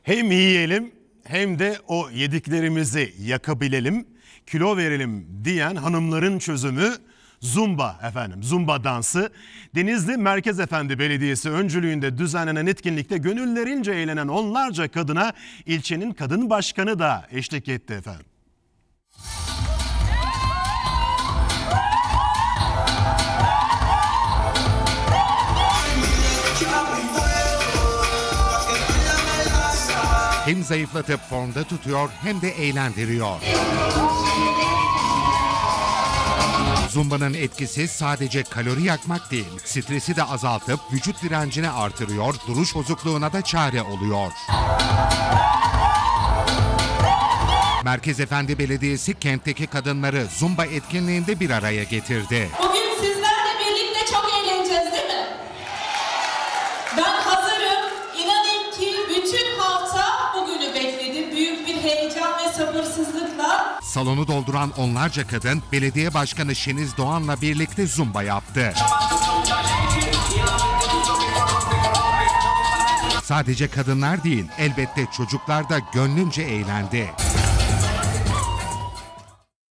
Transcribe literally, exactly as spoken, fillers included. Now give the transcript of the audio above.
Hem yiyelim hem de o yediklerimizi yakabilelim, kilo verelim diyen hanımların çözümü Zumba efendim. Zumba dansı. Denizli Merkez Efendi Belediyesi öncülüğünde düzenlenen etkinlikte gönüllerince eğlenen onlarca kadına ilçenin kadın başkanı da eşlik etti efendim. Hem zayıflatıp formda tutuyor hem de eğlendiriyor. Zumba'nın etkisi sadece kalori yakmak değil, stresi de azaltıp vücut direncini artırıyor, duruş bozukluğuna da çare oluyor. Merkez Efendi Belediyesi kentteki kadınları Zumba etkinliğinde bir araya getirdi. Bugün sizlerle birlikte çok eğleneceğiz değil mi? Ben hazırım. İnanın ki bütün hafta bugünü bekledim. Büyük bir heyecan ve sabırsızlıkla. Salonu dolduran onlarca kadın belediye başkanı Şeniz Doğan'la birlikte Zumba yaptı. Sadece kadınlar değil, elbette çocuklar da gönlünce eğlendi.